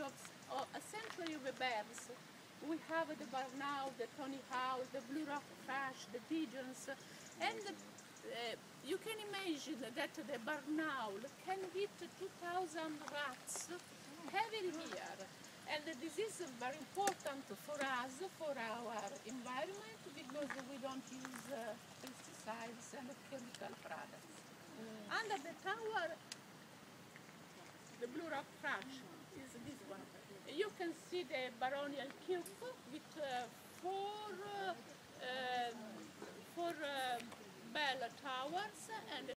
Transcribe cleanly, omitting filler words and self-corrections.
a century of birds. We have the barnowl, the tony house, the blue rock thrush, the pigeons, and you can imagine that the barnowl can hit 2,000 rats every year. And this is very important for us, for our environment, because we don't use pesticides and chemical products. Under the tower, the blue rock thrush is this one. You can see the baronial cube with four bell towers and